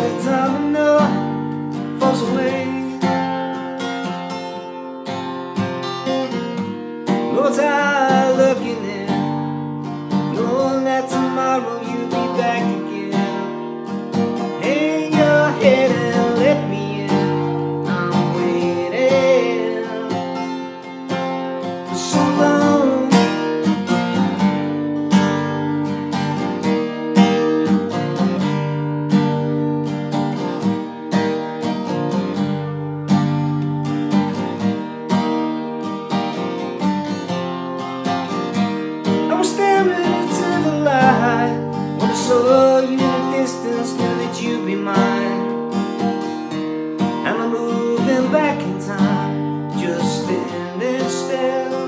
the time I know falls away. No time looking in, knowing that tomorrow you'll be back again. Hang your head and let me in. I'm waiting for so long. Staring into the light, when I saw you in the distance, knew that you'd be mine. And I'm moving back in time, just standing still.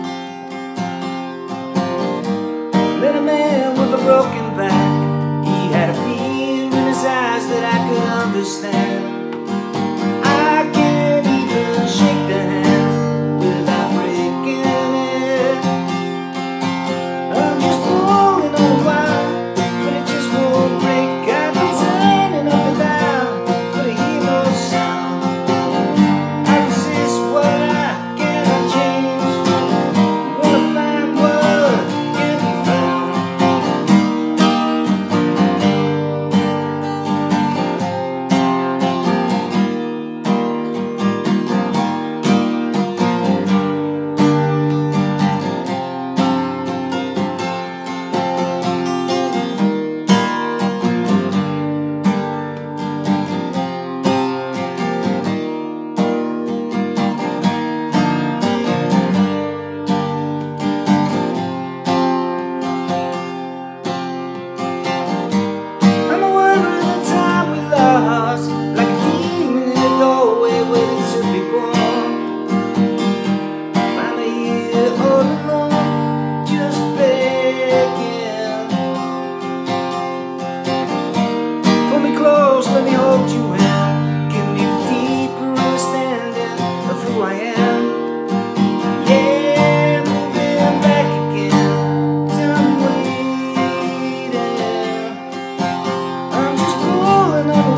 Met a man with a broken back. He had a fear in his eyes that I could understand. I can't even shake the hand without breaking it. I'm just pulling on a wire, but it just won't break. I've been turning up and down, but I hear no sound. I resist what I cannot change. Wanna find what can't be found. Let me hold you in, give me a deeper understanding of who I am. Yeah, moving back again, done waiting. I'm just pulling on